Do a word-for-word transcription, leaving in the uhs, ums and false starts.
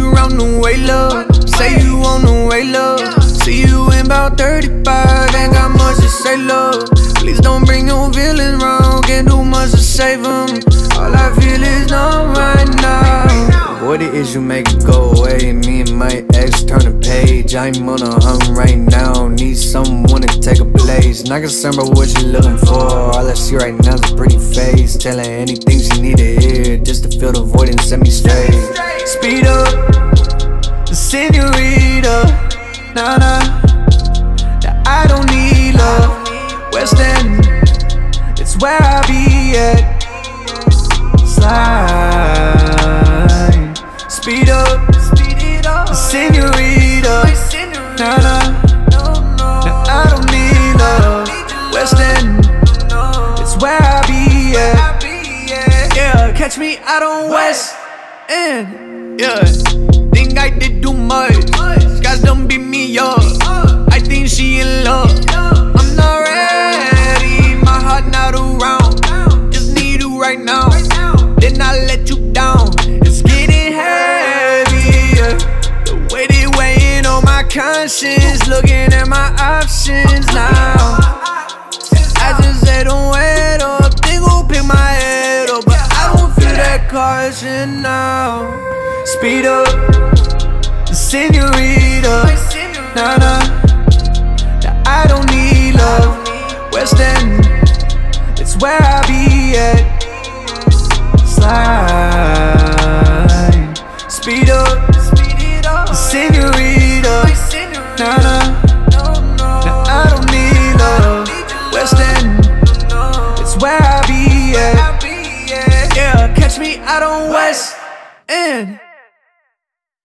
round the way, love. Say you on the way, love. See you in about thirty-five, ain't got much to say, love. Please don't bring your feelings wrong, can't do much to save them. All I feel is numb right now. What it is you make it go away, me and my ex turn the page. I'm on a hunt right now, need someone to take a place. Not concerned about what you're looking for, all I see right now is a pretty face. Telling anything she need to hear, just to fill the void and set me straight. Speed up, the senorita, nah nah, that I don't need love. West End, it's where I be at. Slide, speed up, the senorita, nah nah, that I don't need love. West End, it's where I be at. Yeah, catch me out on West End. Yeah, think I did too much. Skies done beat me up. I think she in love. I'm not ready, my heart not around. Just need you right now, then I let you down. It's getting heavy, yeah. The way they weighing on my conscience, looking at my options now. I just say don't wait up, they gon' pick my head up, but I don't feel that caution now. Speed up, the senorita, nah nah, that I don't need love. West End, it's where I be at. Slide, speed up, the senorita, nah nah, that I don't need love. West End, it's where I be at. Yeah, catch me out on West End.